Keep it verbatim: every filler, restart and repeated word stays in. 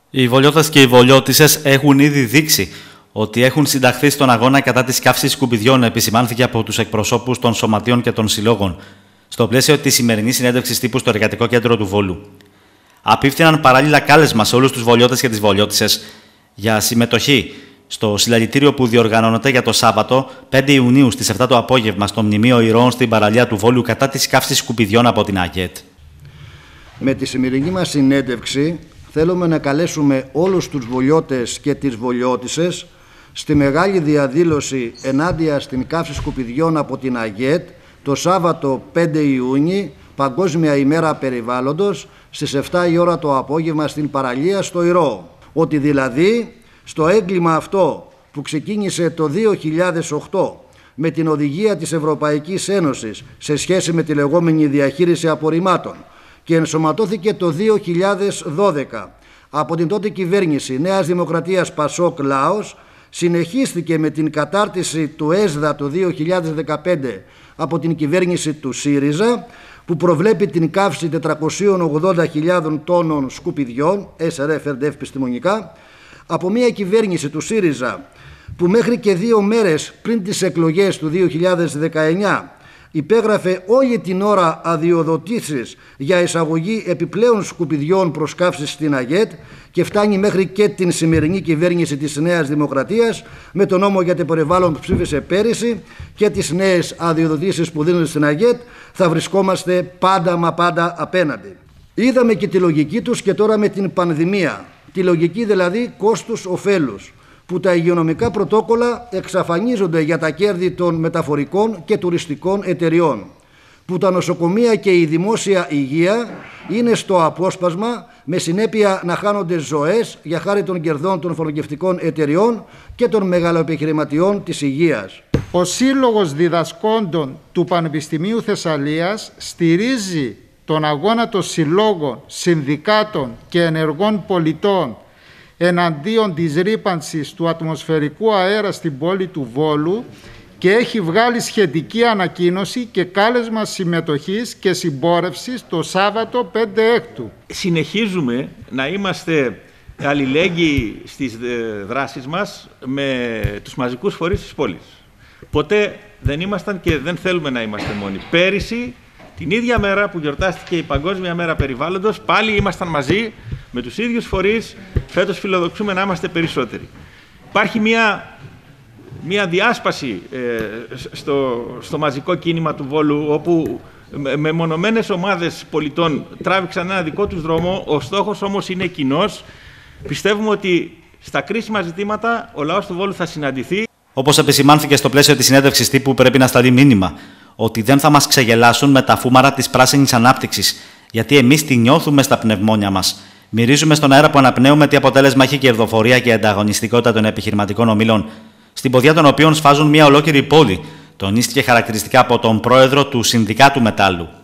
Οι Βολιώτες και οι Βολιώτισσες έχουν ήδη δείξει ότι έχουν συνταχθεί στον αγώνα κατά της καύσης σκουπιδιών, επισημάνθηκε από τους εκπροσώπους των σωματείων και των συλλόγων, στο πλαίσιο της σημερινής συνέντευξης τύπου στο Εργατικό Κέντρο του Βόλου. Απίφθηναν παράλληλα κάλεσμα σε όλους τους Βολιώτες και τις Βολιώτισσες για συμμετοχή στο συλλαλητήριο που διοργανώνεται για το Σάββατο πέντε Ιουνίου στις επτά το απόγευμα στο Μνημείο Ηρώων στην παραλία του Βόλου κατά της καύσης σκουπιδιών από την ΑΓΕΤ. Με τη σημερινή μας συνέντευξη θέλουμε να καλέσουμε όλους τους Βολιώτες και τις Βολιώτισσες στη μεγάλη διαδήλωση ενάντια στην καύση σκουπιδιών από την ΑΓΕΤ το Σάββατο πέντε Ιούνιου, Παγκόσμια ημέρα περιβάλλοντος, στις επτά η ώρα το απόγευμα στην παραλία στο Ηρώο. Ότι δηλαδή στο έγκλημα αυτό που ξεκίνησε το δύο χιλιάδες οκτώ με την οδηγία της Ευρωπαϊκής Ένωσης σε σχέση με τη λεγόμενη διαχείριση απορριμμάτων και ενσωματώθηκε το δύο χιλιάδες δώδεκα από την τότε κυβέρνηση Νέας Δημοκρατίας Πασόκ Λάος, συνεχίστηκε με την κατάρτιση του ΕΣΔΑ το δύο χιλιάδες δεκαπέντε από την κυβέρνηση του ΣΥΡΙΖΑ, που προβλέπει την καύση τετρακοσίων ογδόντα χιλιάδων τόνων σκουπιδιών, ες αρ εφ ερ ντι εφ επιστημονικά, από μια κυβέρνηση του ΣΥΡΙΖΑ που μέχρι και δύο μέρες πριν τις εκλογές του δύο χιλιάδες δεκαεννιά υπέγραφε όλη την ώρα αδειοδοτήσεις για εισαγωγή επιπλέον σκουπιδιών προς καύση στην ΑΓΕΤ και φτάνει μέχρι και την σημερινή κυβέρνηση της Νέας Δημοκρατίας με τον νόμο για το περιβάλλον που ψήφισε πέρυσι και τις νέες αδειοδοτήσεις που δίνονται στην ΑΓΕΤ, θα βρισκόμαστε πάντα μα πάντα απέναντι. Είδαμε και τη λογική τους και τώρα με την πανδημία, τη λογική δηλαδή κόστους-οφέλους, που τα υγειονομικά πρωτόκολλα εξαφανίζονται για τα κέρδη των μεταφορικών και τουριστικών εταιριών, που τα νοσοκομεία και η δημόσια υγεία είναι στο απόσπασμα, με συνέπεια να χάνονται ζωές για χάρη των κερδών των φαρμακευτικών εταιριών και των μεγαλοεπιχειρηματιών της υγείας. Ο Σύλλογος Διδασκόντων του Πανεπιστημίου Θεσσαλίας στηρίζει τον αγώνα των συλλόγων, συνδικάτων και ενεργών πολιτών εναντίον της ρύπανσης του ατμοσφαιρικού αέρα στην πόλη του Βόλου και έχει βγάλει σχετική ανακοίνωση και κάλεσμα συμμετοχής και συμπόρευσης το Σάββατο πέντε Έκτου. Συνεχίζουμε να είμαστε αλληλέγγυοι στις δράσεις μας με τους μαζικούς φορείς της πόλης. Ποτέ δεν ήμασταν και δεν θέλουμε να είμαστε μόνοι. Πέρυσι, την ίδια μέρα που γιορτάστηκε η Παγκόσμια Μέρα Περιβάλλοντος, πάλι ήμασταν μαζί με τους ίδιους φορείς. Φέτος φιλοδοξούμε να είμαστε περισσότεροι. Υπάρχει μια, μια διάσπαση ε, στο, στο μαζικό κίνημα του Βόλου, όπου με μονομένες ομάδες πολιτών τράβηξαν ένα δικό τους δρόμο. Ο στόχος όμως είναι κοινός. Πιστεύουμε ότι στα κρίσιμα ζητήματα ο λαός του Βόλου θα συναντηθεί. Όπως επισημάνθηκε στο πλαίσιο της συνέντευξης τύπου, πρέπει να σταλεί μήνυμα ότι δεν θα μας ξεγελάσουν με τα φούμαρα της πράσινης ανάπτυξης, γιατί εμείς τη νιώθουμε στα πνευμόνια μας. Μυρίζουμε στον αέρα που αναπνέουμε τι αποτέλεσμα έχει η κερδοφορία και η ανταγωνιστικότητα των επιχειρηματικών ομίλων, στην ποδιά των οποίων σφάζουν μια ολόκληρη πόλη, τονίστηκε χαρακτηριστικά από τον πρόεδρο του Συνδικάτου Μετάλλου.